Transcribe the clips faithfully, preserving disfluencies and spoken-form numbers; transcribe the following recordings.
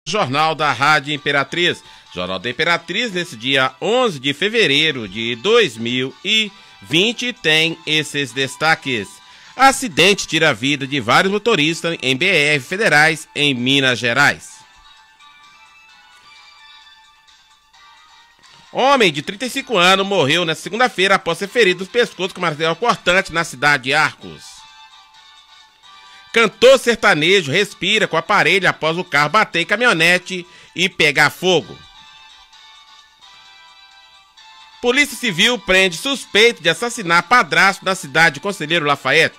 Jornal da Rádio Imperatriz. Jornal da Imperatriz, nesse dia onze de fevereiro de dois mil e vinte, tem esses destaques. Acidente tira a vida de vários motoristas em B R federais em Minas Gerais. Homem de trinta e cinco anos morreu na segunda-feira após ser ferido nos pescoços com material cortante na cidade de Arcos. Cantor sertanejo respira com aparelho após o carro bater em caminhonete e pegar fogo. Polícia Civil prende suspeito de assassinar padrasto na cidade de Conselheiro Lafayette.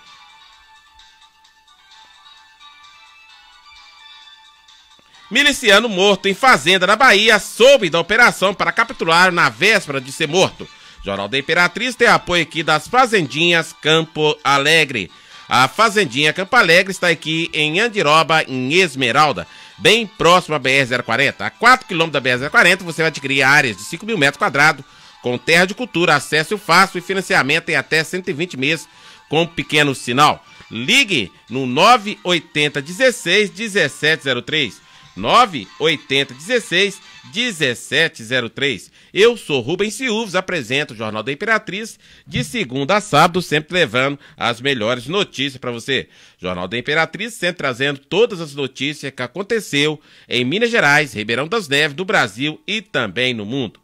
Miliciano morto em fazenda na Bahia soube da operação para capturar na véspera de ser morto. Jornal da Imperatriz tem apoio aqui das Fazendinhas Campo Alegre. A Fazendinha Campo Alegre está aqui em Andiroba, em Esmeralda, bem próximo à B R zero quarenta. A quatro quilômetros da B R zero quarenta você vai adquirir áreas de cinco mil metros quadrados, com terra de cultura, acesso fácil e financiamento em até cento e vinte meses com pequeno sinal. Ligue no nove oito zero, um seis, um sete zero três. nove oito zero, um seis, um sete zero três. Eu sou Rubens Silves, apresento o Jornal da Imperatriz de segunda a sábado, sempre levando as melhores notícias para você. Jornal da Imperatriz sempre trazendo todas as notícias que aconteceu em Minas Gerais, Ribeirão das Neves, do Brasil e também no mundo.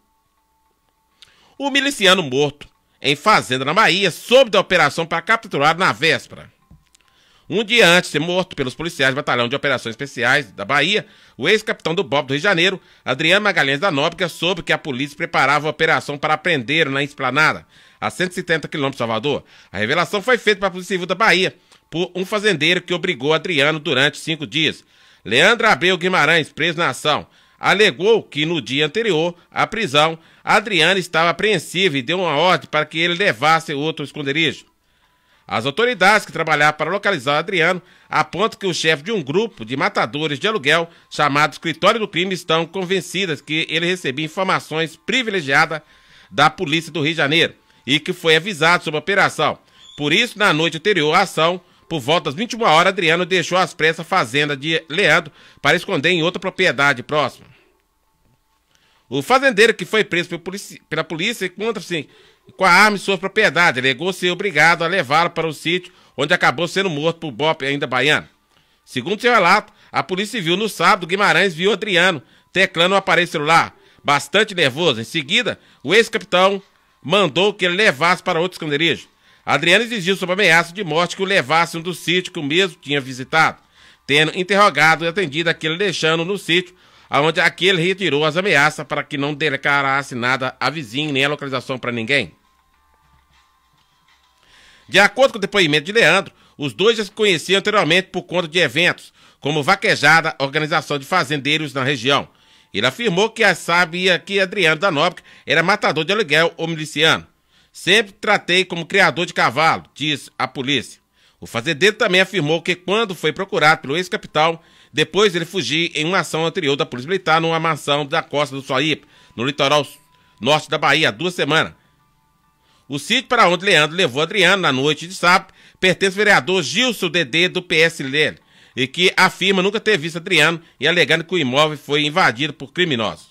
O miliciano morto em fazenda na Bahia soube da operação para capturar na véspera. Um dia antes de ser morto pelos policiais do Batalhão de Operações Especiais da Bahia, o ex-capitão do B O P do Rio de Janeiro, Adriano Magalhães da Nóbrega, soube que a polícia preparava a operação para prender na Esplanada, a cento e setenta quilômetros de Salvador. A revelação foi feita para a Polícia Civil da Bahia por um fazendeiro que obrigou Adriano durante cinco dias. Leandro Abreu Guimarães, preso na ação, alegou que no dia anterior à prisão, Adriano estava apreensivo e deu uma ordem para que ele levasse outro esconderijo. As autoridades que trabalharam para localizar Adriano apontam que o chefe de um grupo de matadores de aluguel chamado Escritório do Crime estão convencidas que ele recebia informações privilegiadas da polícia do Rio de Janeiro e que foi avisado sobre a operação. Por isso, na noite anterior à ação, por volta das vinte e uma horas, Adriano deixou às pressas a fazenda de Leandro para esconder em outra propriedade próxima. O fazendeiro que foi preso pela polícia encontra-se com a arma em sua propriedade, alegou ser obrigado a levá-lo para o sítio onde acabou sendo morto por B O P ainda baiano. Segundo seu relato, a Polícia Civil no sábado, Guimarães viu Adriano teclando o aparelho celular, bastante nervoso. Em seguida, o ex-capitão mandou que ele levasse para outro esconderijo. Adriano exigiu sob ameaça de morte que o levasse um do sítio que o mesmo tinha visitado, tendo interrogado e atendido aquele deixando no sítio, onde aquele retirou as ameaças para que não declarasse nada a vizinho nem a localização para ninguém. De acordo com o depoimento de Leandro, os dois já se conheciam anteriormente por conta de eventos, como Vaquejada, organização de fazendeiros na região. Ele afirmou que sabia que Adriano da Nóbrega era matador de aluguel ou miliciano. Sempre tratei como criador de cavalo, diz a polícia. O fazendeiro também afirmou que quando foi procurado pelo ex-capitão, depois ele fugiu em uma ação anterior da Polícia Militar numa mansão da Costa do Suaípe, no litoral norte da Bahia, há duas semanas. O sítio para onde Leandro levou Adriano na noite de sábado pertence ao vereador Gilson Dedê do P S L, e que afirma nunca ter visto Adriano e alegando que o imóvel foi invadido por criminosos.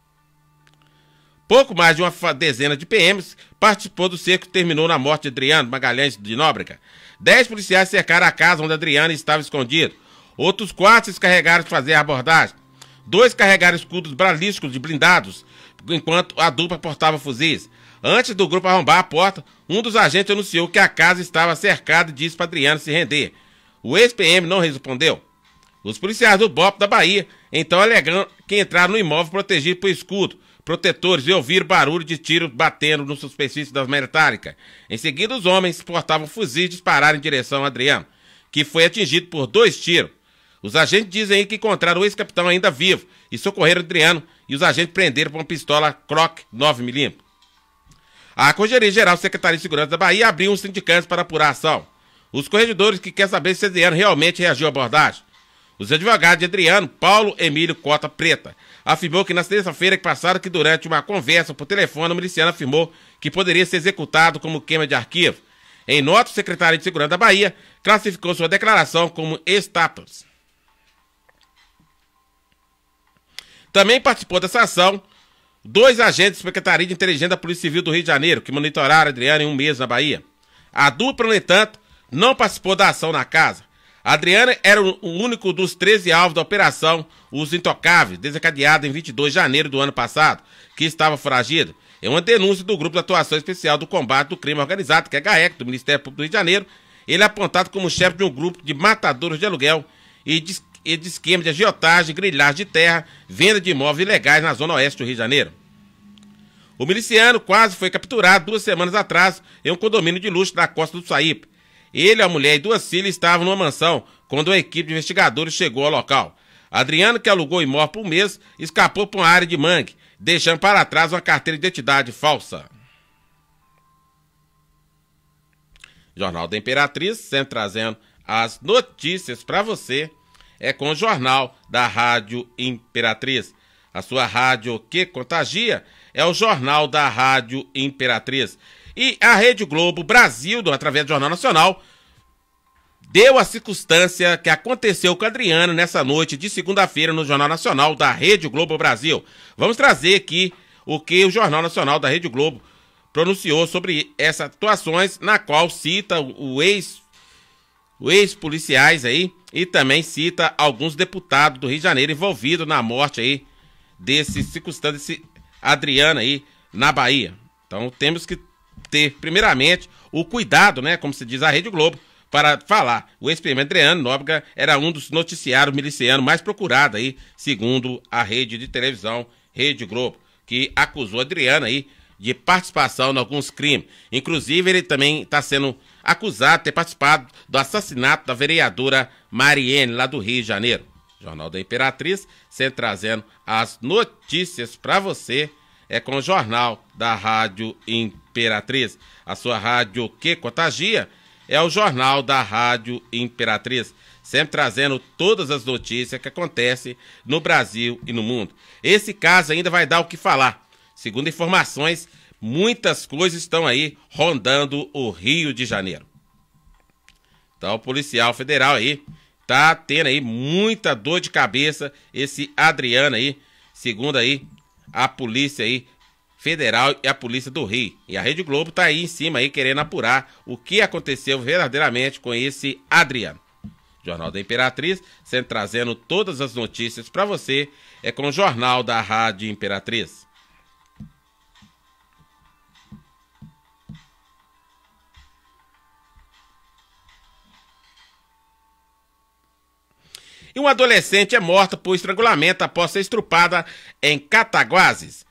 Pouco mais de uma dezena de P Ms participou do cerco que terminou na morte de Adriano Magalhães de Nóbrega. Dez policiais cercaram a casa onde Adriano estava escondido. Outros quatro se carregaram de fazer a abordagem. Dois carregaram escudos balísticos de blindados, enquanto a dupla portava fuzis. Antes do grupo arrombar a porta, um dos agentes anunciou que a casa estava cercada e disse para Adriano se render. O ex-P M não respondeu. Os policiais do B O P da Bahia, então alegando que entraram no imóvel protegido por escudo, protetores e ouviram barulho de tiros batendo no superfície da metálica. Em seguida, os homens portavam fuzis e dispararam em direção a Adriano, que foi atingido por dois tiros. Os agentes dizem que encontraram o ex-capitão ainda vivo e socorreram Adriano, e os agentes prenderam com uma pistola Glock nove milímetros. A Corregedoria-Geral da Secretaria de Segurança da Bahia abriu um sindicato para apurar a ação. Os corregedores que querem saber se Adriano realmente reagiu à abordagem. Os advogados de Adriano, Paulo Emílio Cota Preta, afirmou que na terça-feira que passaram que durante uma conversa por telefone, o miliciano afirmou que poderia ser executado como queima de arquivo. Em nota, o secretário de Segurança da Bahia classificou sua declaração como status. Também participou dessa ação dois agentes da Secretaria de Inteligência da Polícia Civil do Rio de Janeiro, que monitoraram a Adriana em um mês na Bahia. A dupla, no entanto, não participou da ação na casa. A Adriana era o único dos treze alvos da operação Os Intocáveis, desencadeada em vinte e dois de janeiro do ano passado, que estava foragido. É uma denúncia do Grupo de Atuação Especial do Combate do Crime Organizado, que é GAEC, do Ministério Público do Rio de Janeiro. Ele é apontado como chefe de um grupo de matadores de aluguel e de, e de esquema de agiotagem, grilhagem de terra, venda de imóveis ilegais na zona oeste do Rio de Janeiro. O miliciano quase foi capturado duas semanas atrás em um condomínio de luxo da Costa do Saípe. Ele, a mulher e duas filhas estavam numa mansão quando a equipe de investigadores chegou ao local. Adriano, que alugou o imóvel por um mês, escapou para uma área de mangue, deixando para trás uma carteira de identidade falsa. Jornal da Imperatriz, sempre trazendo as notícias para você, é com o Jornal da Rádio Imperatriz. A sua rádio que contagia é o Jornal da Rádio Imperatriz. E a Rede Globo Brasil, através do Jornal Nacional, deu a circunstância que aconteceu com a Adriana nessa noite de segunda-feira no Jornal Nacional da Rede Globo Brasil. Vamos trazer aqui o que o Jornal Nacional da Rede Globo pronunciou sobre essas situações, na qual cita o ex, o ex-policiais aí e também cita alguns deputados do Rio de Janeiro envolvidos na morte aí desse circunstância, desse Adriana aí na Bahia. Então temos que ter, primeiramente, o cuidado, né, como se diz a Rede Globo, para falar. O ex-prefeito Adriano Nóbrega era um dos noticiários milicianos mais procurados aí, segundo a rede de televisão Rede Globo, que acusou Adriano aí de participação em alguns crimes. Inclusive, ele também está sendo acusado de ter participado do assassinato da vereadora Mariene, lá do Rio de Janeiro. Jornal da Imperatriz, sempre trazendo as notícias para você, é com o Jornal da Rádio Imperatriz. A sua rádio que contagia é o Jornal da Rádio Imperatriz, sempre trazendo todas as notícias que acontecem no Brasil e no mundo. Esse caso ainda vai dar o que falar. Segundo informações, muitas coisas estão aí rondando o Rio de Janeiro. Então, o policial federal aí tá tendo aí muita dor de cabeça, esse Adriano aí, segundo aí a polícia aí federal e a polícia do Rio. E a Rede Globo tá aí em cima aí querendo apurar o que aconteceu verdadeiramente com esse Adriano. Jornal da Imperatriz, sempre trazendo todas as notícias para você, é com o Jornal da Rádio Imperatriz. E uma adolescente é morta por estrangulamento após ser estrupada em Cataguases.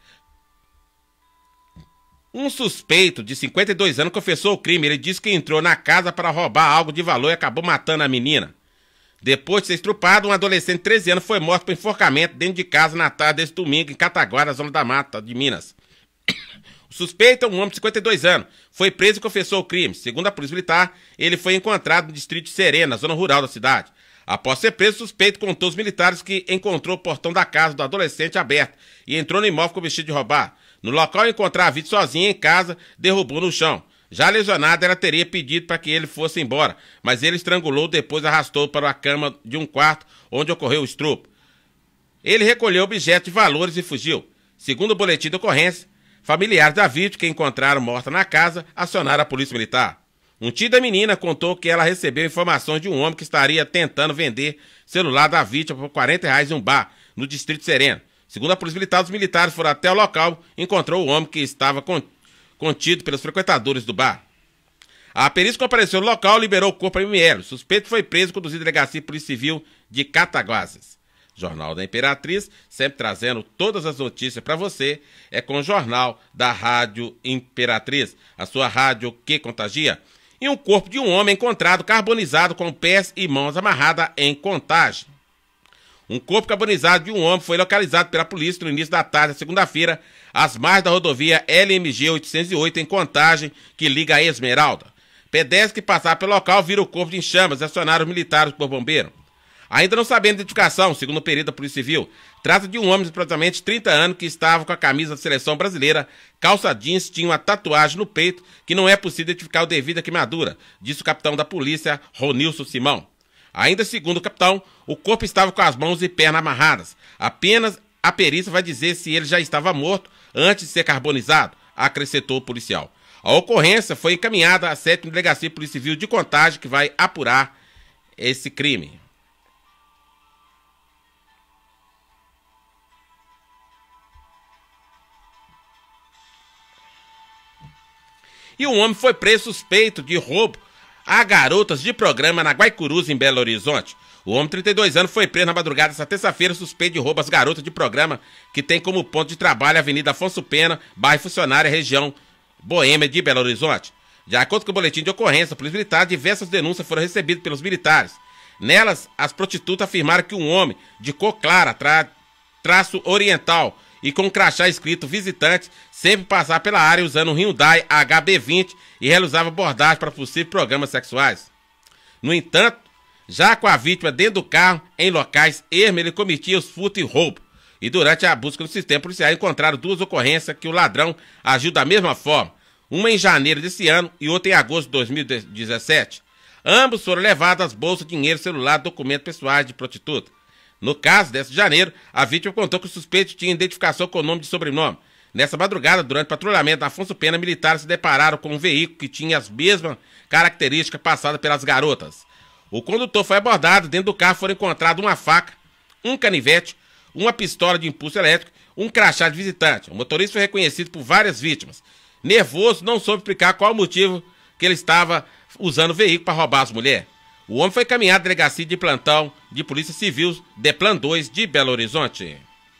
Um suspeito de cinquenta e dois anos confessou o crime. Ele disse que entrou na casa para roubar algo de valor e acabou matando a menina. Depois de ser estrupado, um adolescente de treze anos foi morto por enforcamento dentro de casa na tarde desse domingo em Cataguases, zona da Mata de Minas. O suspeito é um homem de cinquenta e dois anos. Foi preso e confessou o crime. Segundo a polícia militar, ele foi encontrado no distrito de Serena, zona rural da cidade. Após ser preso, o suspeito contou aos militares que encontrou o portão da casa do adolescente aberto e entrou no imóvel com o vestido de roubar. No local, ao encontrar a vítima sozinha em casa, derrubou no chão. Já lesionada, ela teria pedido para que ele fosse embora, mas ele estrangulou, depois arrastou para a cama de um quarto onde ocorreu o estupro. Ele recolheu objetos de valores e fugiu. Segundo o boletim de ocorrência, familiares da vítima que encontraram morta na casa acionaram a polícia militar. Um tio da menina contou que ela recebeu informações de um homem que estaria tentando vender celular da vítima por quarenta reais em um bar, no Distrito Sereno. Segundo a polícia militar, os militares foram até o local e encontrou o homem que estava contido pelos frequentadores do bar. A perícia que apareceu no local liberou o corpo para M L. O suspeito foi preso e conduzido à delegacia de Polícia Civil de Cataguases. Jornal da Imperatriz, sempre trazendo todas as notícias para você, é com o Jornal da Rádio Imperatriz, a sua rádio que contagia. E um corpo de um homem encontrado carbonizado com pés e mãos amarradas em Contagem. Um corpo carbonizado de um homem foi localizado pela polícia no início da tarde, segunda-feira, às margens da rodovia L M G oitocentos e oito, em Contagem, que liga a Esmeralda. Pedestres que passaram pelo local viram o corpo de chamas e acionaram os militares por bombeiro. Ainda não sabendo a identificação, segundo o perito da Polícia Civil, trata de um homem de aproximadamente trinta anos que estava com a camisa da seleção brasileira, calça jeans, tinha uma tatuagem no peito que não é possível identificar o devido à queimadura, disse o capitão da polícia, Ronilson Simão. Ainda segundo o capitão, o corpo estava com as mãos e pernas amarradas. Apenas a perícia vai dizer se ele já estava morto antes de ser carbonizado, acrescentou o policial. A ocorrência foi encaminhada à sétima Delegacia de Polícia Civil de Contagem, que vai apurar esse crime. E um homem foi preso suspeito de roubo a garotas de programa na Guaicurus, em Belo Horizonte. O homem de trinta e dois anos foi preso na madrugada desta terça-feira suspeito de roubo às garotas de programa que tem como ponto de trabalho a Avenida Afonso Pena, bairro Funcionária, região Boêmia de Belo Horizonte. De acordo com o boletim de ocorrência, a Polícia Militar, diversas denúncias foram recebidas pelos militares. Nelas, as prostitutas afirmaram que um homem de cor clara, tra traço oriental e com um crachá escrito visitante, sempre passava pela área usando um Hyundai H B vinte e realizava abordagem para possíveis programas sexuais. No entanto, já com a vítima dentro do carro, em locais ermos, ele cometia os furtos e roubo. E durante a busca no sistema policial encontraram duas ocorrências que o ladrão agiu da mesma forma. Uma em janeiro desse ano e outra em agosto de dois mil e dezessete. Ambos foram levados às bolsas, dinheiro, celular, documentos pessoais de prostituta. No caso desse de janeiro, a vítima contou que o suspeito tinha identificação com nome e sobrenome. Nessa madrugada, durante o patrulhamento na Afonso Pena, militares se depararam com um veículo que tinha as mesmas características passadas pelas garotas. O condutor foi abordado, dentro do carro foram encontrados uma faca, um canivete, uma pistola de impulso elétrico, um crachá de visitante. O motorista foi reconhecido por várias vítimas. Nervoso, não soube explicar qual o motivo que ele estava usando o veículo para roubar as mulheres. O homem foi encaminhado à delegacia de plantão de Polícia Civil, Deplan dois de Belo Horizonte.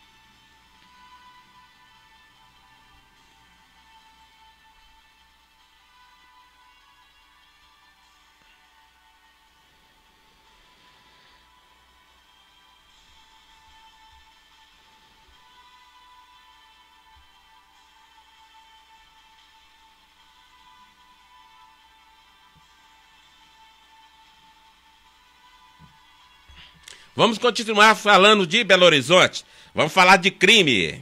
Vamos continuar falando de Belo Horizonte. Vamos falar de crime.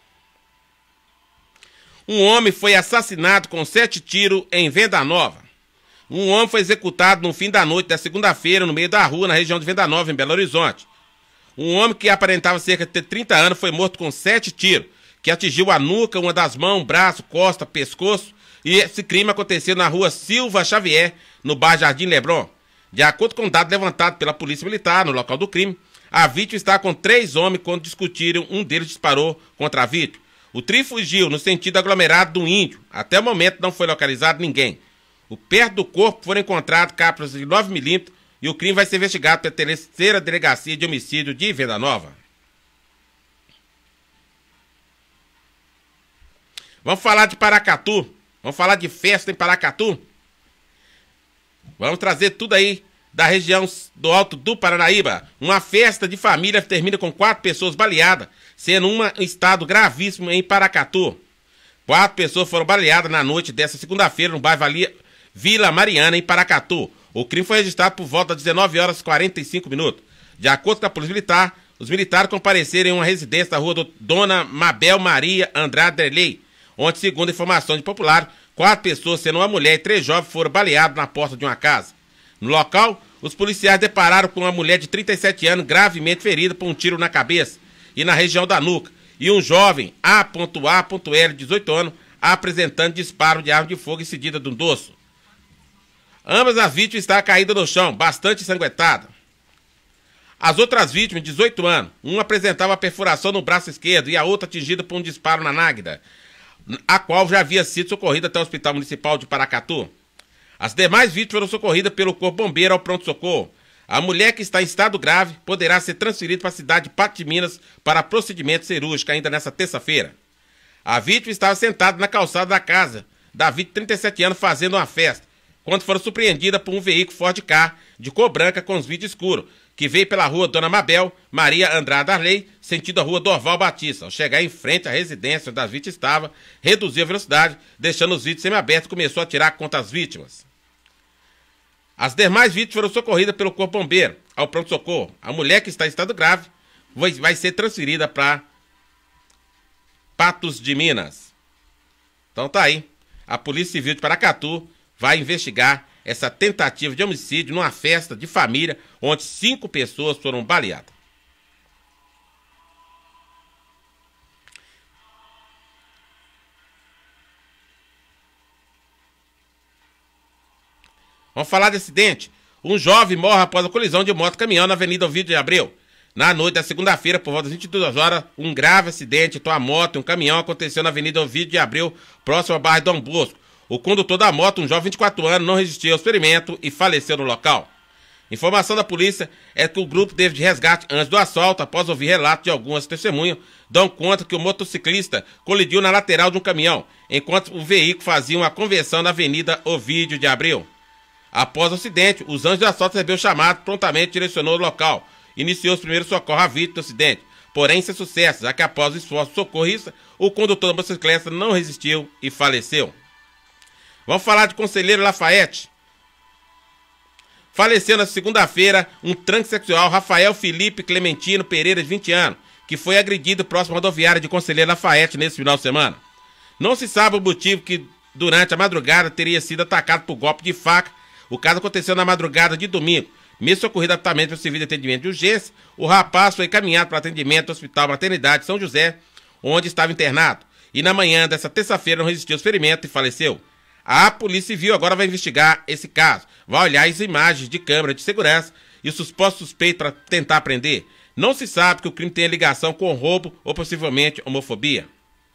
Um homem foi assassinado com sete tiros em Venda Nova. Um homem foi executado no fim da noite da segunda-feira no meio da rua, na região de Venda Nova, em Belo Horizonte. Um homem que aparentava cerca de trinta anos foi morto com sete tiros, que atingiu a nuca, uma das mãos, braço, costa, pescoço. E esse crime aconteceu na rua Silva Xavier, no bairro Jardim Leblon. De acordo com dados levantados pela Polícia Militar no local do crime, a vítima está com três homens quando discutiram, um deles disparou contra a vítima. O trio fugiu no sentido aglomerado do Índio. Até o momento não foi localizado ninguém. O perto do corpo foram encontrados cápsulas de nove milímetros e o crime vai ser investigado pela terceira Delegacia de Homicídio de Venda Nova. Vamos falar de Paracatu. Vamos falar de festa em Paracatu. Vamos trazer tudo aí da região do Alto do Paranaíba. Uma festa de família termina com quatro pessoas baleadas, sendo um estado gravíssimo em Paracatu. Quatro pessoas foram baleadas na noite desta segunda-feira no bairro Vila Mariana, em Paracatu. O crime foi registrado por volta das dezenove horas e quarenta e cinco minutos. De acordo com a Polícia Militar, os militares compareceram em uma residência da rua do Dona Mabel Maria Andrade Derlei, onde, segundo informações de popular, quatro pessoas, sendo uma mulher e três jovens, foram baleados na porta de uma casa. No local, os policiais depararam com uma mulher de trinta e sete anos gravemente ferida por um tiro na cabeça e na região da nuca, e um jovem A A L, dezoito anos, apresentando disparo de arma de fogo em seguida de um dorso. Ambas as vítimas estavam caídas no chão, bastante ensanguentadas. As outras vítimas, dezoito anos, uma apresentava perfuração no braço esquerdo e a outra atingida por um disparo na náguida, a qual já havia sido socorrida até o Hospital Municipal de Paracatu. As demais vítimas foram socorridas pelo Corpo Bombeiro ao pronto-socorro. A mulher, que está em estado grave, poderá ser transferida para a cidade de Pato de Minas para procedimento cirúrgico ainda nesta terça-feira. A vítima estava sentada na calçada da casa da vítima de trinta e sete anos fazendo uma festa, quando foram surpreendidas por um veículo Ford Ka de cor branca com os vidros escuros, que veio pela rua Dona Mabel Maria Andrade Arley, sentido a rua Dorval Batista. Ao chegar em frente à residência onde a vítima estava, reduziu a velocidade, deixando os vidros semiabertos e começou a atirar contra as vítimas. As demais vítimas foram socorridas pelo Corpo Bombeiro ao pronto-socorro. A mulher, que está em estado grave, vai, vai ser transferida para Patos de Minas. Então tá aí. A Polícia Civil de Paracatu vai investigar essa tentativa de homicídio numa festa de família onde cinco pessoas foram baleadas. Vamos falar de acidente. Um jovem morre após a colisão de moto e caminhão na Avenida Ovidio de Abreu. Na noite da segunda-feira, por volta das vinte e duas horas, um grave acidente entre uma moto e um caminhão aconteceu na Avenida Ovidio de Abreu, próximo ao bairro Dom Bosco. O condutor da moto, um jovem de vinte e quatro anos, não resistiu aos ferimentos e faleceu no local. Informação da polícia é que o grupo teve de resgate antes do assalto, após ouvir relatos de algumas testemunhas, dão conta que o motociclista colidiu na lateral de um caminhão, enquanto o veículo fazia uma conversão na Avenida Ovidio de Abreu. Após o acidente, os anjos do assalto recebeu o chamado, prontamente direcionou o local, iniciou os primeiros socorros à vítima do acidente, porém sem sucesso, já que após o esforço socorrista, o condutor da motocicleta não resistiu e faleceu. Vamos falar de Conselheiro Lafayette. Faleceu na segunda-feira um transexual, Rafael Felipe Clementino Pereira, de vinte anos, que foi agredido próximo à rodoviária de Conselheiro Lafayette nesse final de semana. Não se sabe o motivo que, durante a madrugada, teria sido atacado por golpe de faca. O caso aconteceu na madrugada de domingo. Mesmo socorrido rapidamente para o serviço de atendimento de urgência, o rapaz foi encaminhado para atendimento do Hospital Maternidade São José, onde estava internado. E na manhã dessa terça-feira não resistiu aos ferimentos e faleceu. A Polícia Civil agora vai investigar esse caso. Vai olhar as imagens de câmera de segurança e os supostos suspeitos para tentar prender. Não se sabe que o crime tenha ligação com roubo ou possivelmente homofobia.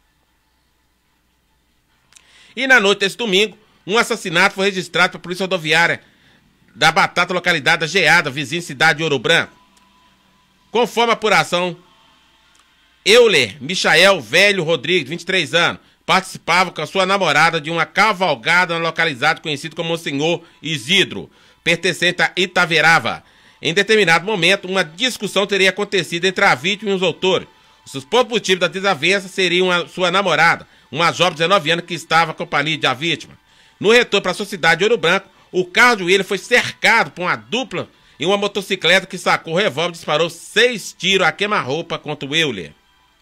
E na noite desse domingo, um assassinato foi registrado pela Polícia Rodoviária da Batata, localidade da Geada, vizinha cidade de Ouro Branco. Conforme a apuração, Euler Michael Velho Rodrigues, vinte e três anos, participava com a sua namorada de uma cavalgada na localidade conhecida como Senhor Isidro, pertencente a Itaverava. Em determinado momento, uma discussão teria acontecido entre a vítima e os autores. O suposto motivo da desavença seria uma, sua namorada, uma jovem de dezenove anos que estava acompanhada da vítima. No retorno para a sua cidade de Ouro Branco, o carro de William foi cercado por uma dupla e uma motocicleta que sacou o revólver e disparou seis tiros a queima-roupa contra o Euler.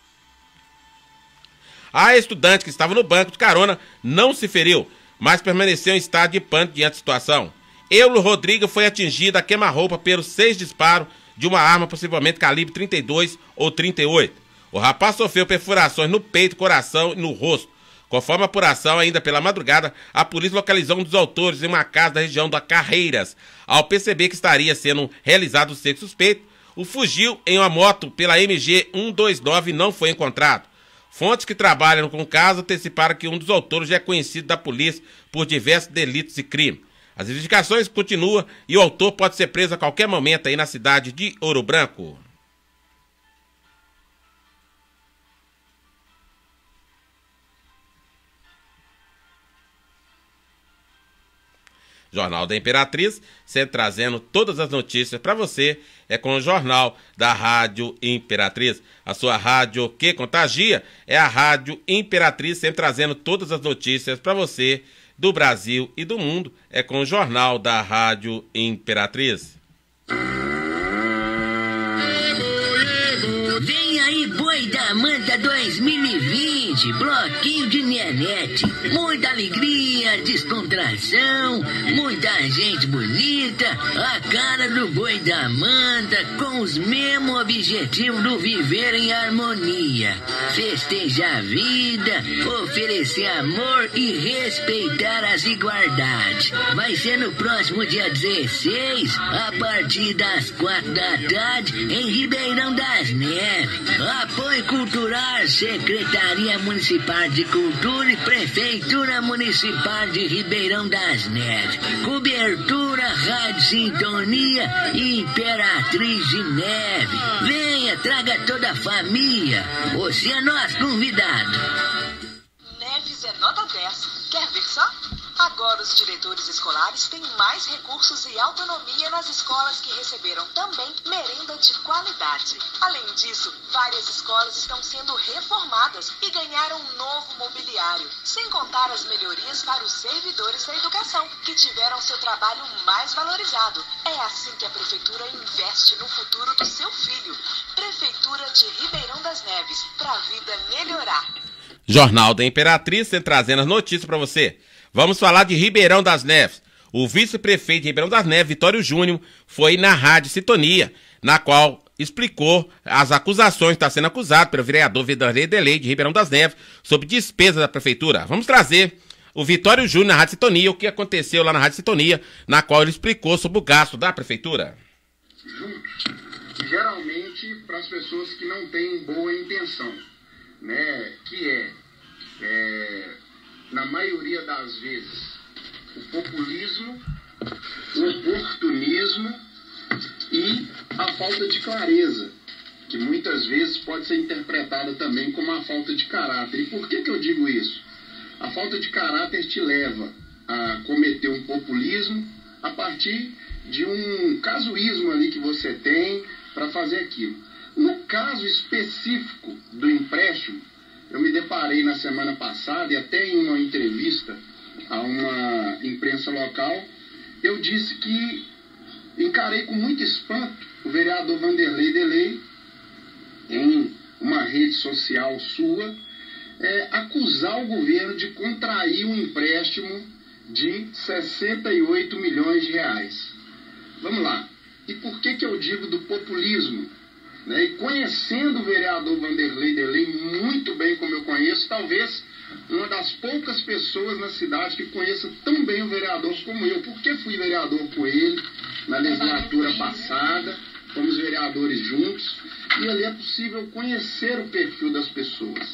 A estudante que estava no banco de carona não se feriu, mas permaneceu em estado de pânico diante da situação. Euler Rodrigues foi atingido a queima-roupa pelos seis disparos de uma arma possivelmente calibre trinta e dois ou trinta e oito. O rapaz sofreu perfurações no peito, coração e no rosto. Conforme a apuração, ainda pela madrugada, a polícia localizou um dos autores em uma casa da região da Carreiras. Ao perceber que estaria sendo realizado o seco suspeito, o fugiu em uma moto pela M G cento e vinte e nove e não foi encontrado. Fontes que trabalham com o caso anteciparam que um dos autores já é conhecido da polícia por diversos delitos e crimes. As investigações continuam e o autor pode ser preso a qualquer momento aí na cidade de Ouro Branco. Jornal da Imperatriz, sempre trazendo todas as notícias para você, é com o Jornal da Rádio Imperatriz. A sua rádio que contagia é a Rádio Imperatriz, sempre trazendo todas as notícias para você do Brasil e do mundo, é com o Jornal da Rádio Imperatriz. Vem aí, Boi da Manta dois mil e vinte, bloquinho de Nenete. Muita alegria, descontração, muita gente bonita, a cara do Boi da Manta, com os mesmos objetivos do viver em harmonia. Festejar a vida, oferecer amor e respeitar as igualdades. Vai ser no próximo dia dezesseis, a partir das quatro da tarde, em Ribeirão das Neves. Apoio Cultural, Secretaria Municipal de Cultura e Prefeitura Municipal de Ribeirão das Neves. Cobertura, Rádio Sintonia e Imperatriz de Neve. Venha, traga toda a família. Você é nosso convidado. Neves é nota dez. Quer ver só? Agora os diretores escolares têm mais recursos e autonomia nas escolas que receberam também merenda de qualidade. Além disso, várias escolas estão sendo reformadas e ganharam um novo mobiliário, sem contar as melhorias para os servidores da educação, que tiveram seu trabalho mais valorizado. É assim que a Prefeitura investe no futuro do seu filho. Prefeitura de Ribeirão das Neves, para a vida melhorar. Jornal da Imperatriz, sempre trazendo as notícias para você. Vamos falar de Ribeirão das Neves. O vice-prefeito de Ribeirão das Neves, Vitório Júnior, foi na Rádio Sintonia, na qual explicou as acusações que está sendo acusado pelo vereador Vanderlei Delei de Ribeirão das Neves sobre despesa da prefeitura. Vamos trazer o Vitório Júnior na Rádio Sintonia, o que aconteceu lá na Rádio Sintonia, na qual ele explicou sobre o gasto da prefeitura. Juntos, geralmente para as pessoas que não têm boa intenção, né, que é, é, na maioria das vezes, o populismo, o oportunismo e a falta de clareza, que muitas vezes pode ser interpretada também como a falta de caráter. E por que que eu digo isso? A falta de caráter te leva a cometer um populismo a partir de um casuísmo ali que você tem para fazer aquilo. No caso específico do empréstimo, eu me deparei na semana passada, e até em uma entrevista a uma imprensa local, eu disse que encarei com muito espanto o vereador Vanderlei Delei, em uma rede social sua, é, acusar o governo de contrair um empréstimo de sessenta e oito milhões de reais. Vamos lá. E por que que eu digo do populismo? Né? E conhecendo o vereador Vanderlei Delei muito bem como eu conheço, talvez uma das poucas pessoas na cidade que conheça tão bem o vereador como eu, porque fui vereador com ele na legislatura passada, fomos vereadores juntos, e ali é possível conhecer o perfil das pessoas.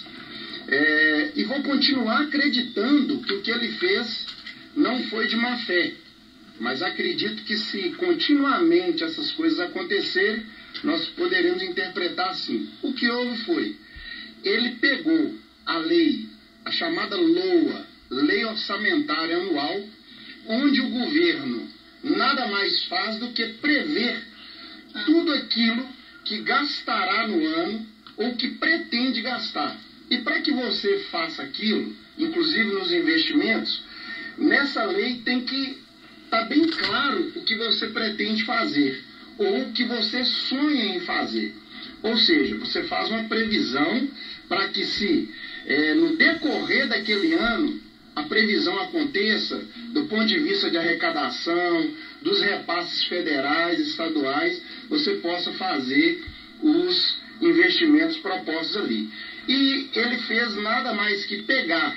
É, e vou continuar acreditando que o que ele fez não foi de má fé, mas acredito que se continuamente essas coisas acontecerem, nós poderemos interpretar assim. O que houve foi, ele pegou a lei, a chamada LOA, Lei Orçamentária Anual, onde o governo nada mais faz do que prever tudo aquilo que gastará no ano ou que pretende gastar. E para que você faça aquilo, inclusive nos investimentos, nessa lei tem que estar bem claro o que você pretende fazer ou o que você sonha em fazer. Ou seja, você faz uma previsão para que se é, no decorrer daquele ano a previsão aconteça do ponto de vista de arrecadação, dos repasses federais, estaduais, você possa fazer os investimentos propostos ali. E ele fez nada mais que pegar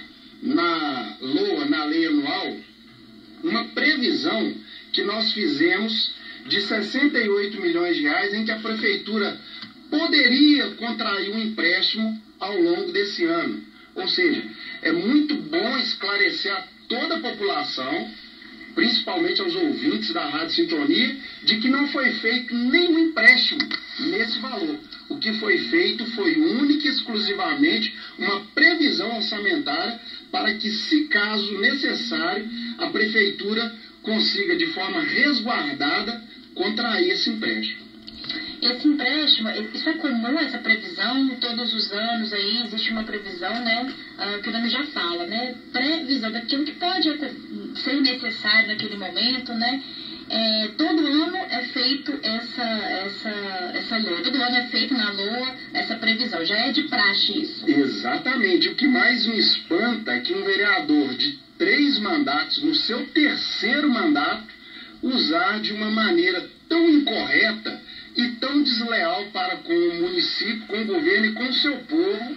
na LOA, na lei anual, uma previsão que nós fizemos de sessenta e oito milhões de reais em que a prefeitura poderia contrair um empréstimo ao longo desse ano. Ou seja, é muito bom esclarecer a toda a população, principalmente aos ouvintes da Rádio Sintonia, de que não foi feito nenhum empréstimo nesse valor. O que foi feito foi única e exclusivamente uma previsão orçamentária para que, se caso necessário, a prefeitura consiga, de forma resguardada, contrair esse empréstimo. Esse empréstimo, isso é comum, essa previsão, todos os anos aí existe uma previsão, né, uh, que o nome já fala, né, previsão daquilo que pode ser necessário naquele momento, né, é, todo ano é feito essa, essa, essa LOA, todo ano é feito na LOA essa previsão, já é de praxe isso. Exatamente, o que mais me espanta é que um vereador de três mandatos, no seu terceiro mandato, usar de uma maneira tão incorreta e tão desleal para com o município, com o governo e com o seu povo,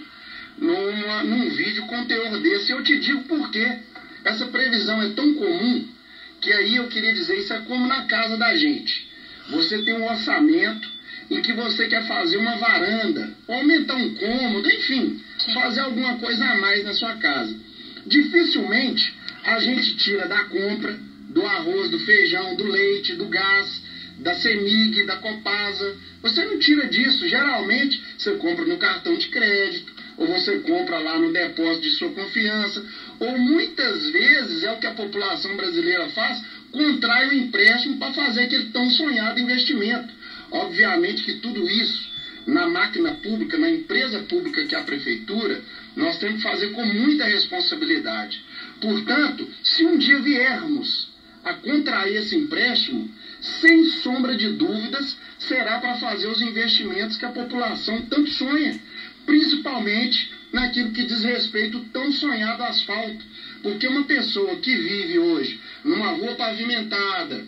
numa, num vídeo com teor desse. Eu te digo por quê. Essa previsão é tão comum que aí eu queria dizer, isso é como na casa da gente. Você tem um orçamento em que você quer fazer uma varanda, aumentar um cômodo, enfim, fazer alguma coisa a mais na sua casa. Dificilmente a gente tira da compra do arroz, do feijão, do leite, do gás, da CEMIG, da Copasa. Você não tira disso. Geralmente você compra no cartão de crédito, ou você compra lá no depósito de sua confiança, ou muitas vezes, é o que a população brasileira faz, contrai um empréstimo para fazer aquele tão sonhado investimento. Obviamente que tudo isso, na máquina pública, na empresa pública que é a prefeitura, nós temos que fazer com muita responsabilidade. Portanto, se um dia viermos a contrair esse empréstimo, sem sombra de dúvidas, será para fazer os investimentos que a população tanto sonha, principalmente naquilo que diz respeito ao tão sonhado asfalto. Porque uma pessoa que vive hoje numa rua pavimentada,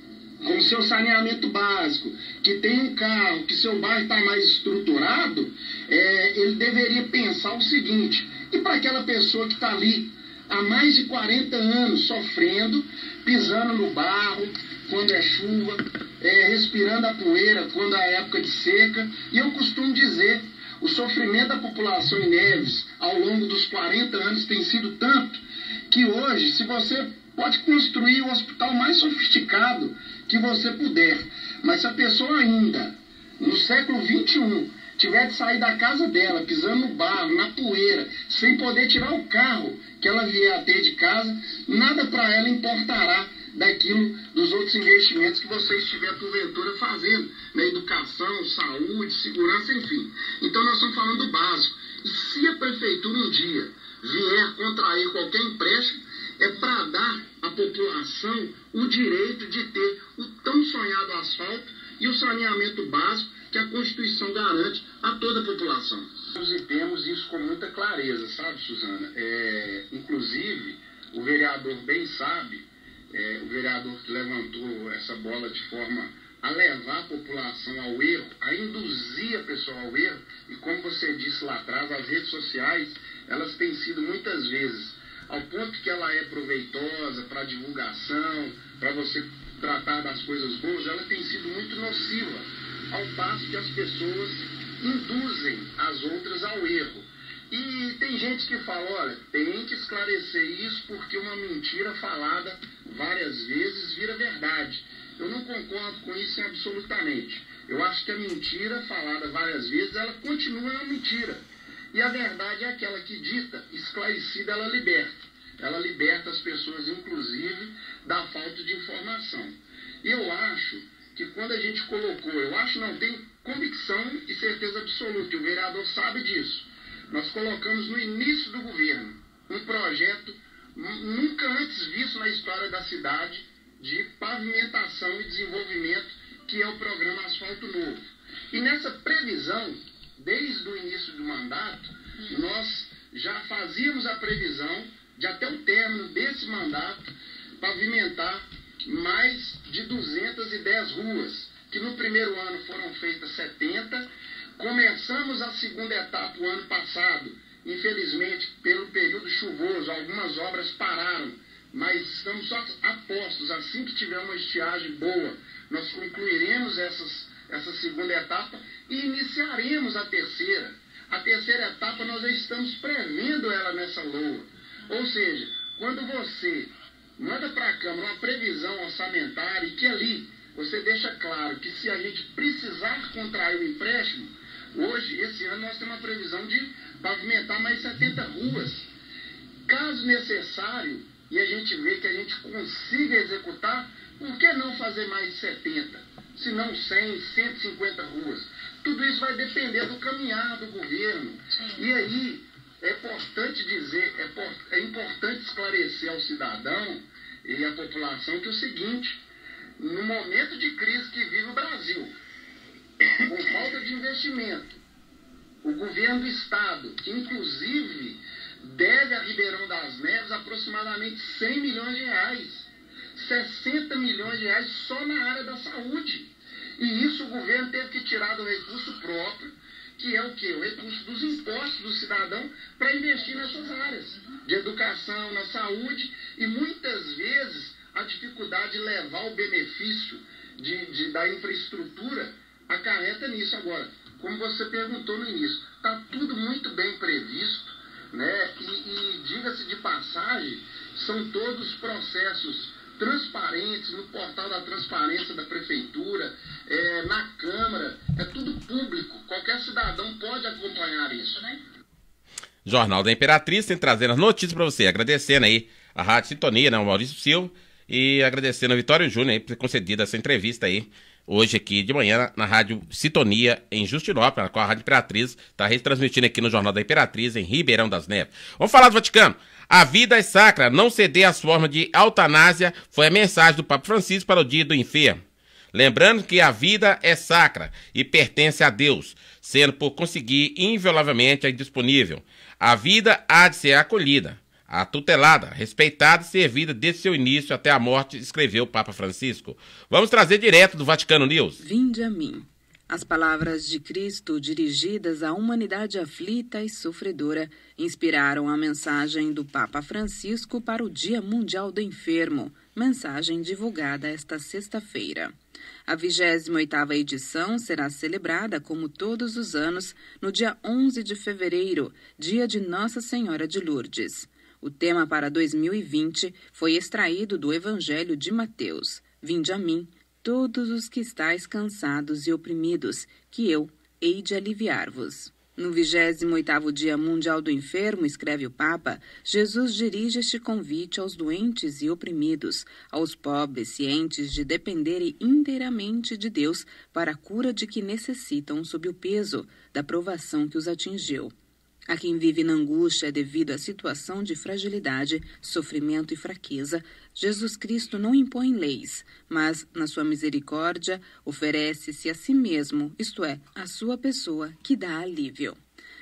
com seu saneamento básico, que tem um carro, que seu bairro está mais estruturado, é, ele deveria pensar o seguinte: e para aquela pessoa que está ali há mais de quarenta anos sofrendo, pisando no barro quando é chuva, é, respirando a poeira quando é época de seca. E eu costumo dizer, o sofrimento da população em Neves ao longo dos quarenta anos tem sido tanto que hoje, se você pode construir o hospital mais sofisticado que você puder, mas se a pessoa ainda, no século vinte e um, tiver de sair da casa dela, pisando no barro, na poeira, sem poder tirar o carro que ela vier a ter de casa, nada para ela importará daquilo, dos outros investimentos que você estiver, porventura, fazendo, na educação, saúde, segurança, enfim. Então, nós estamos falando do básico. E se a prefeitura um dia vier contrair qualquer empréstimo, é para dar à população o direito de ter o tão sonhado asfalto e o saneamento básico que a Constituição garante a toda a população. E temos isso com muita clareza, sabe, Suzana? É, inclusive, o vereador bem sabe, é, o vereador que levantou essa bola de forma a levar a população ao erro, a induzir a pessoa ao erro, e como você disse lá atrás, as redes sociais, elas têm sido muitas vezes, ao ponto que ela é proveitosa para divulgação, para você tratar das coisas boas, ela tem sido muito nociva, ao passo que as pessoas induzem as outras ao erro. E tem gente que fala, olha, tem que esclarecer isso porque uma mentira falada várias vezes vira verdade. Eu não concordo com isso absolutamente. Eu acho que a mentira falada várias vezes, ela continua uma mentira. E a verdade é aquela que dita, esclarecida, ela liberta. Ela liberta as pessoas, inclusive, da falta de informação. E eu acho que quando a gente colocou, eu acho não, tenho convicção e certeza absoluta, o vereador sabe disso. Nós colocamos no início do governo um projeto nunca antes visto na história da cidade de pavimentação e desenvolvimento, que é o programa Asfalto Novo. E nessa previsão, desde o início do mandato, nós já fazíamos a previsão de até o término desse mandato pavimentar mais de duzentas e dez ruas, que no primeiro ano foram feitas setenta. Começamos a segunda etapa o ano passado, infelizmente pelo período chuvoso, algumas obras pararam, mas estamos só apostos, assim que tiver uma estiagem boa, nós concluiremos essas, essa segunda etapa e iniciaremos a terceira. A terceira etapa nós já estamos prevendo ela nessa loa. Ou seja, quando você manda para a Câmara uma previsão orçamentária e que ali você deixa claro que se a gente precisar contrair o empréstimo, hoje, esse ano, nós temos uma previsão de pavimentar mais setenta ruas. Caso necessário, e a gente vê que a gente consiga executar, por que não fazer mais de setenta? Se não cem, cento e cinquenta ruas. Tudo isso vai depender do caminhar do governo. E aí, é importante dizer, é, por, é importante esclarecer ao cidadão e à população que é o seguinte, no momento de crise que vive o Brasil, com falta de investimento, o governo do estado, que inclusive deve a Ribeirão das Neves aproximadamente cem milhões de reais, sessenta milhões de reais só na área da saúde. E isso o governo teve que tirar do recurso próprio, que é o quê? O recurso dos impostos do cidadão para investir nessas áreas de educação, na saúde, e muitas vezes a dificuldade de levar o benefício de, de, da infraestrutura acarreta nisso. Agora, como você perguntou no início, está tudo muito bem previsto, né? E, e diga-se de passagem, são todos processos transparentes, no portal da transparência da prefeitura, é, na Câmara, é tudo público, qualquer cidadão pode acompanhar isso, né? Jornal da Imperatriz tem trazendo as notícias para você, agradecendo aí a Rádio Sintonia, né, o Maurício Silva, e agradecendo a Vitório Júnior aí por ter concedido essa entrevista aí, hoje aqui de manhã na Rádio Sintonia em Justinópolis, com a Rádio Imperatriz, está retransmitindo aqui no Jornal da Imperatriz em Ribeirão das Neves. Vamos falar do Vaticano. A vida é sacra, não ceder às formas de eutanásia, foi a mensagem do Papa Francisco para o Dia do Enfermo. Lembrando que a vida é sacra e pertence a Deus, sendo por conseguir inviolavelmente a indisponível. A vida há de ser acolhida, a tutelada, respeitada e servida desde seu início até a morte, escreveu o Papa Francisco. Vamos trazer direto do Vaticano News. Vinde a mim. As palavras de Cristo dirigidas à humanidade aflita e sofredora inspiraram a mensagem do Papa Francisco para o Dia Mundial do Enfermo, mensagem divulgada esta sexta-feira. A vigésima oitava edição será celebrada, como todos os anos, no dia onze de fevereiro, dia de Nossa Senhora de Lourdes. O tema para dois mil e vinte foi extraído do Evangelho de Mateus. Vinde a mim, todos os que estáis cansados e oprimidos, que eu hei de aliviar-vos. No vigésimo oitavo Dia Mundial do Enfermo, escreve o Papa, Jesus dirige este convite aos doentes e oprimidos, aos pobres cientes de dependerem inteiramente de Deus para a cura de que necessitam sob o peso da provação que os atingiu. A quem vive na angústia devido à situação de fragilidade, sofrimento e fraqueza, Jesus Cristo não impõe leis, mas, na sua misericórdia, oferece-se a si mesmo, isto é, a sua pessoa, que dá alívio.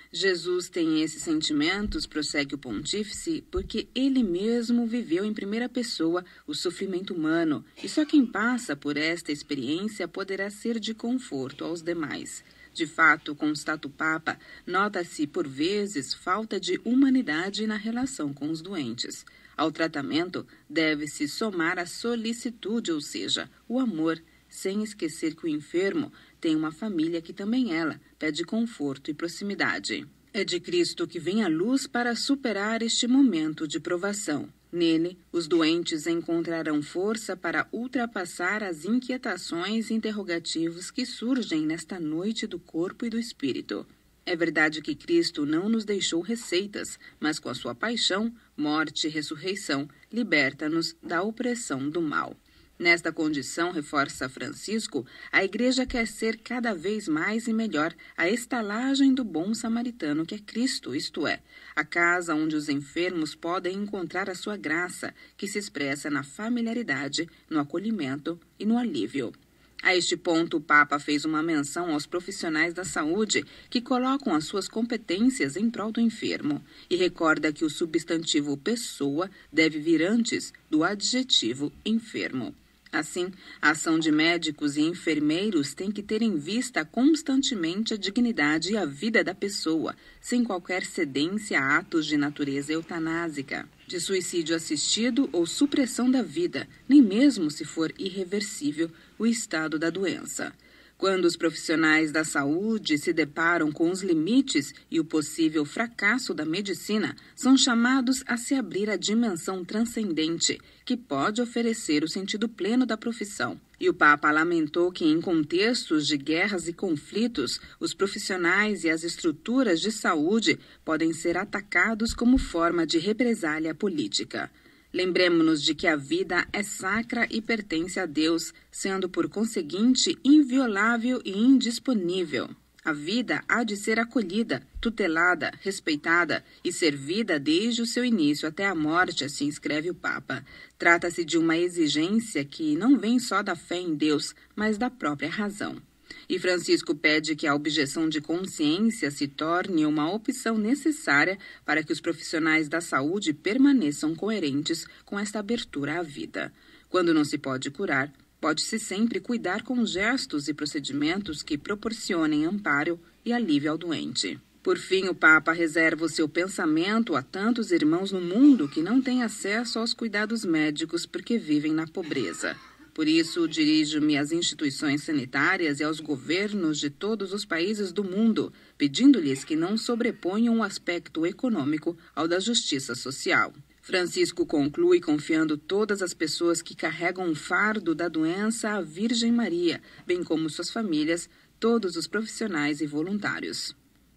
Jesus tem esses sentimentos, prossegue o pontífice, porque ele mesmo viveu em primeira pessoa o sofrimento humano, e só quem passa por esta experiência poderá ser de conforto aos demais. De fato, constata o Papa, nota-se por vezes falta de humanidade na relação com os doentes. Ao tratamento, deve-se somar a solicitude, ou seja, o amor, sem esquecer que o enfermo tem uma família que também ela pede conforto e proximidade. É de Cristo que vem a luz para superar este momento de provação. Nele, os doentes encontrarão força para ultrapassar as inquietações e interrogativos que surgem nesta noite do corpo e do espírito. É verdade que Cristo não nos deixou receitas, mas com a sua paixão, morte e ressurreição, liberta-nos da opressão do mal. Nesta condição, reforça Francisco, a Igreja quer ser cada vez mais e melhor a estalagem do bom samaritano que é Cristo, isto é, a casa onde os enfermos podem encontrar a sua graça, que se expressa na familiaridade, no acolhimento e no alívio. A este ponto, o Papa fez uma menção aos profissionais da saúde que colocam as suas competências em prol do enfermo e recorda que o substantivo pessoa deve vir antes do adjetivo enfermo. Assim, a ação de médicos e enfermeiros tem que ter em vista constantemente a dignidade e a vida da pessoa, sem qualquer cedência a atos de natureza eutanásica, de suicídio assistido ou supressão da vida, nem mesmo se for irreversível o estado da doença. Quando os profissionais da saúde se deparam com os limites e o possível fracasso da medicina, são chamados a se abrir à dimensão transcendente, que pode oferecer o sentido pleno da profissão. E o Papa lamentou que, em contextos de guerras e conflitos, os profissionais e as estruturas de saúde podem ser atacados como forma de represália política. Lembremos-nos de que a vida é sacra e pertence a Deus, sendo por conseguinte inviolável e indisponível. A vida há de ser acolhida, tutelada, respeitada e servida desde o seu início até a morte, assim escreve o Papa. Trata-se de uma exigência que não vem só da fé em Deus, mas da própria razão. E Francisco pede que a objeção de consciência se torne uma opção necessária para que os profissionais da saúde permaneçam coerentes com esta abertura à vida. Quando não se pode curar, pode-se sempre cuidar com gestos e procedimentos que proporcionem amparo e alívio ao doente. Por fim, o Papa reserva o seu pensamento a tantos irmãos no mundo que não têm acesso aos cuidados médicos porque vivem na pobreza. Por isso, dirijo-me às instituições sanitárias e aos governos de todos os países do mundo, pedindo-lhes que não sobreponham o aspecto econômico ao da justiça social. Francisco conclui confiando todas as pessoas que carregam o fardo da doença à Virgem Maria, bem como suas famílias, todos os profissionais e voluntários.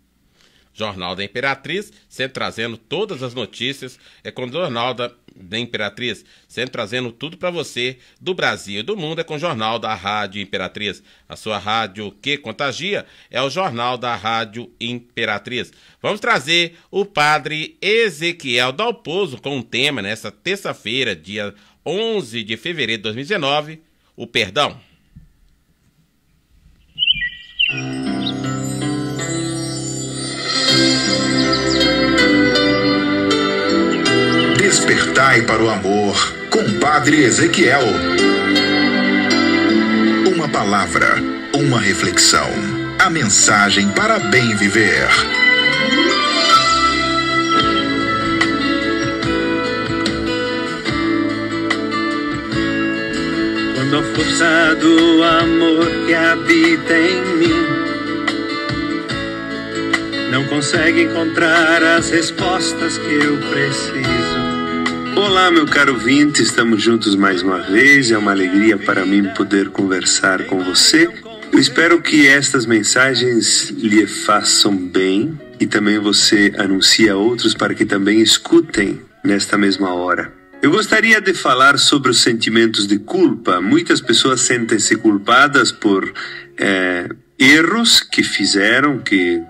Jornal da Imperatriz, sempre trazendo todas as notícias, é com o Jornal da, da Imperatriz, sempre trazendo tudo para você do Brasil e do mundo, é com o Jornal da Rádio Imperatriz. A sua rádio que contagia é o Jornal da Rádio Imperatriz. Vamos trazer o padre Ezequiel Dalpozo com um tema nessa terça-feira, dia onze de fevereiro de dois mil e dezenove, o perdão. Despertai para o amor com Padre Ezequiel. Uma palavra Uma reflexão. A mensagem para bem viver. Quando a força do amor que habita em mim não consegue encontrar as respostas que eu preciso. Olá, meu caro ouvinte, estamos juntos mais uma vez. É uma alegria para mim poder conversar com você. Eu espero que estas mensagens lhe façam bem e também você anuncie a outros para que também escutem nesta mesma hora. Eu gostaria de falar sobre os sentimentos de culpa. Muitas pessoas sentem-se culpadas por é, erros que fizeram, que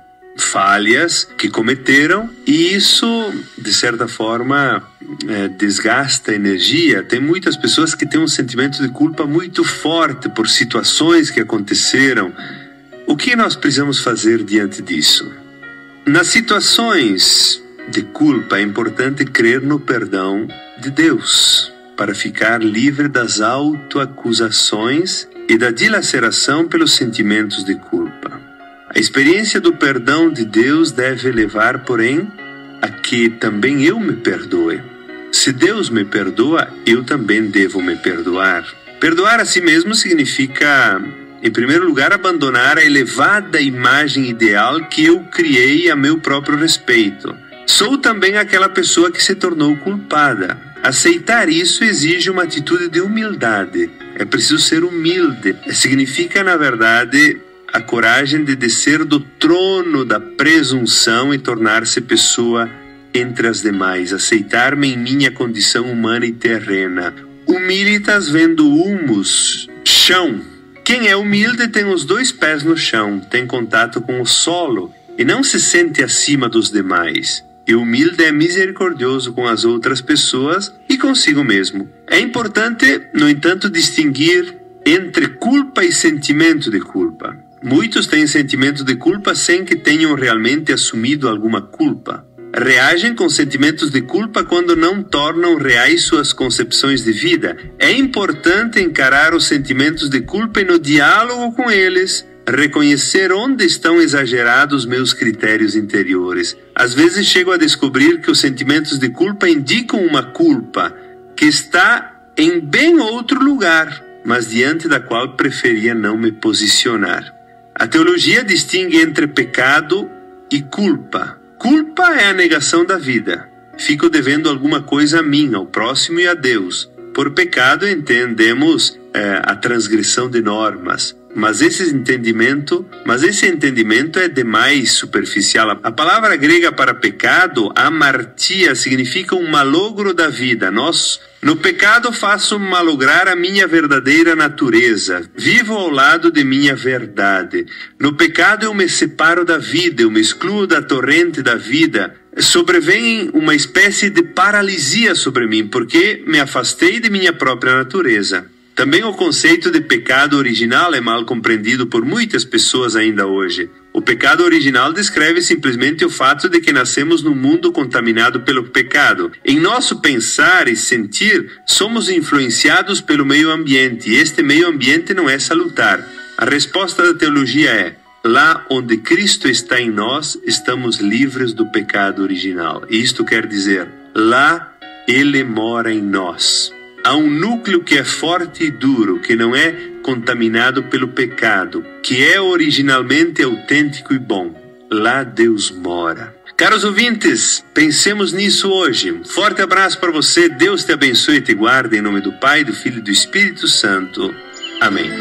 falhas que cometeram, e isso, de certa forma, é, desgasta a energia. Tem muitas pessoas que têm um sentimento de culpa muito forte por situações que aconteceram. O que nós precisamos fazer diante disso? Nas situações de culpa, é importante crer no perdão de Deus, para ficar livre das autoacusações e da dilaceração pelos sentimentos de culpa. A experiência do perdão de Deus deve levar, porém, a que também eu me perdoe. Se Deus me perdoa, eu também devo me perdoar. Perdoar a si mesmo significa, em primeiro lugar, abandonar a elevada imagem ideal que eu criei a meu próprio respeito. Sou também aquela pessoa que se tornou culpada. Aceitar isso exige uma atitude de humildade. É preciso ser humilde. Significa, na verdade, a coragem de descer do trono da presunção e tornar-se pessoa entre as demais, aceitar-me em minha condição humana e terrena. Humilitas vendo humus, chão. Quem é humilde tem os dois pés no chão, tem contato com o solo e não se sente acima dos demais. E o humilde é misericordioso com as outras pessoas e consigo mesmo. É importante, no entanto, distinguir entre culpa e sentimento de culpa. Muitos têm sentimento de culpa sem que tenham realmente assumido alguma culpa. Reagem com sentimentos de culpa quando não tornam reais suas concepções de vida. É importante encarar os sentimentos de culpa e, no diálogo com eles, reconhecer onde estão exagerados meus critérios interiores. Às vezes chego a descobrir que os sentimentos de culpa indicam uma culpa que está em bem outro lugar, mas diante da qual preferia não me posicionar. A teologia distingue entre pecado e culpa. Culpa é a negação da vida. Fico devendo alguma coisa a mim, ao próximo e a Deus. Por pecado entendemos é, a transgressão de normas. Mas esse entendimento, mas esse entendimento é demais superficial. A palavra grega para pecado, amartia, significa um malogro da vida. Nós, no pecado, faço malograr a minha verdadeira natureza. Vivo ao lado de minha verdade. No pecado eu me separo da vida, eu me excluo da torrente da vida. Sobrevém uma espécie de paralisia sobre mim, porque me afastei de minha própria natureza. Também o conceito de pecado original é mal compreendido por muitas pessoas ainda hoje. O pecado original descreve simplesmente o fato de que nascemos num mundo contaminado pelo pecado. Em nosso pensar e sentir, somos influenciados pelo meio ambiente, e este meio ambiente não é salutar. A resposta da teologia é: lá onde Cristo está em nós, estamos livres do pecado original. Isto quer dizer, lá Ele mora em nós. Há um núcleo que é forte e duro, que não é contaminado pelo pecado, que é originalmente autêntico e bom. Lá Deus mora. Caros ouvintes, pensemos nisso hoje. Um forte abraço para você. Deus te abençoe e te guarde, em nome do Pai, do Filho e do Espírito Santo. Amém.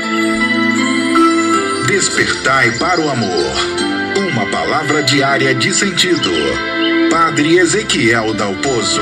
Despertai para o amor. Uma palavra diária de sentido. Padre Ezequiel Dalpozo.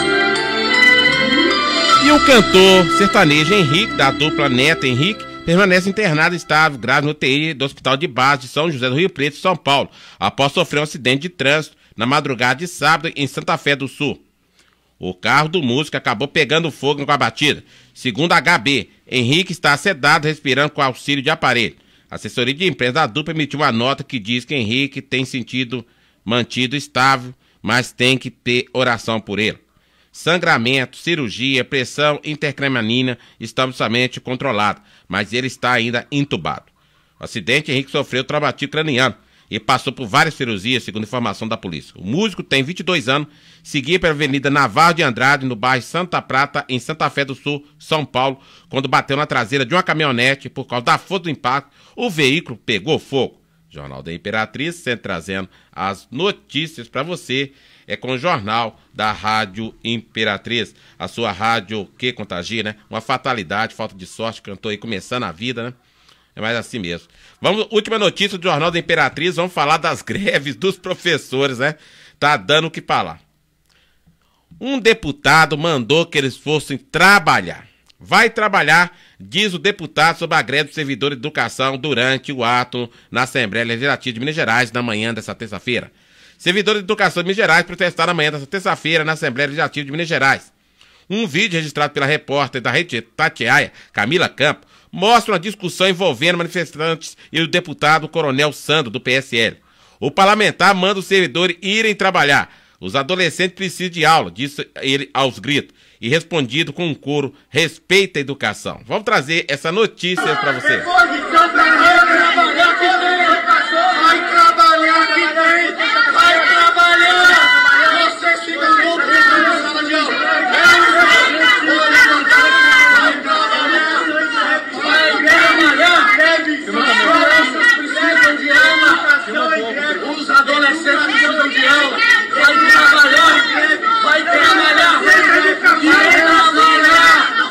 E o cantor sertanejo Henrique, da dupla Neto Henrique, permanece internado estável, grave no U T I do Hospital de Base de São José do Rio Preto, São Paulo, após sofrer um acidente de trânsito na madrugada de sábado em Santa Fé do Sul. O carro do músico acabou pegando fogo com a batida. Segundo a H B, Henrique está sedado, respirando com auxílio de aparelho. A assessoria de imprensa da dupla emitiu uma nota que diz que Henrique tem sentido mantido estável, mas tem que ter oração por ele. Sangramento, cirurgia, pressão intracraniana estão somente controlados, mas ele está ainda entubado. O acidente, Henrique sofreu traumatismo craniano e passou por várias cirurgias, segundo informação da polícia. O músico tem vinte e dois anos, seguia pela Avenida Navarro de Andrade, no bairro Santa Prata, em Santa Fé do Sul, São Paulo, quando bateu na traseira de uma caminhonete. Por causa da força do impacto, o veículo pegou fogo. Jornal da Imperatriz, sempre trazendo as notícias para você. É com o Jornal da Rádio Imperatriz. A sua rádio que contagia, né? Uma fatalidade, falta de sorte, cantou aí começando a vida, né? É mais assim mesmo. Vamos, última notícia do Jornal da Imperatriz, vamos falar das greves dos professores, né? Tá dando o que falar. Um deputado mandou que eles fossem trabalhar. Vai trabalhar, diz o deputado, sobre a greve dos servidores de educação durante o ato na Assembleia Legislativa de Minas Gerais, na manhã dessa terça-feira. Servidores de educação de Minas Gerais protestaram na manhã dessa terça-feira na Assembleia Legislativa de Minas Gerais. Um vídeo registrado pela repórter da Rede Tatiaia, Camila Campos, mostra uma discussão envolvendo manifestantes e o deputado Coronel Sandro, do P S L. O parlamentar manda os servidores irem trabalhar. Os adolescentes precisam de aula, disse ele aos gritos, e respondido com um coro: respeita a educação. Vamos trazer essa notícia para você. Os adolescentes precisam de aula. Vai trabalhar, vai trabalhar, vai trabalhar,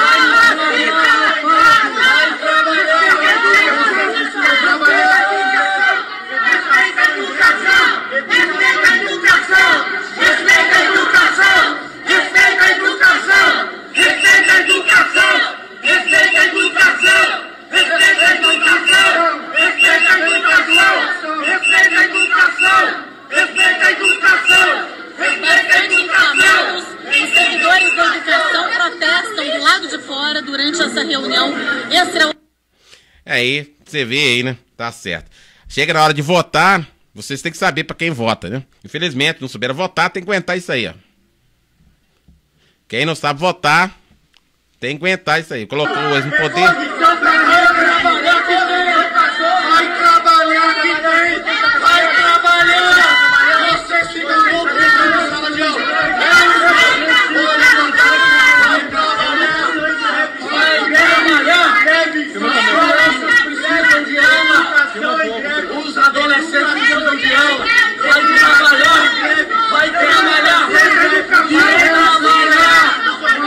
respeita a educação, respeita a educação, respeita a educação, respeita a educação, respeita a educação, respeita a educação, respeita a educação, respeita a educação, respeita a educação, respeita a educação, respeita a educação. Os servidores da educação protestam do lado de fora durante essa reunião extraordinária. Aí, você vê aí, né? Tá certo. Chega na hora de votar, vocês têm que saber pra quem vota, né? Infelizmente, não souberam votar, tem que aguentar isso aí, ó. Quem não sabe votar, tem que aguentar isso aí. Colocou eles no poder. Os adolescentes precisam de aula. Vai trabalhar, vai trabalhar, vai trabalhar,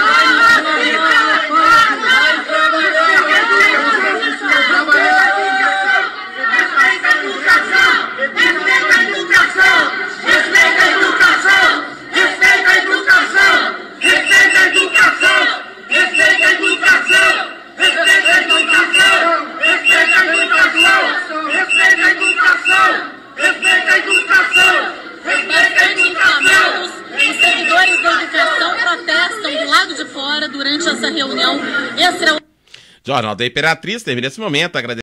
vai trabalhar. Respeita a educação, respeita a educação, respeita a educação, respeita a educação, respeita a educação, respeita a educação, respeita a educação, respeita a educação, respeita a educação, respeita a educação, respeita a educação. Os servidores da educação protestam do lado de fora durante essa reunião extraordinária. Jornal da Imperatriz termina esse momento. Agradeço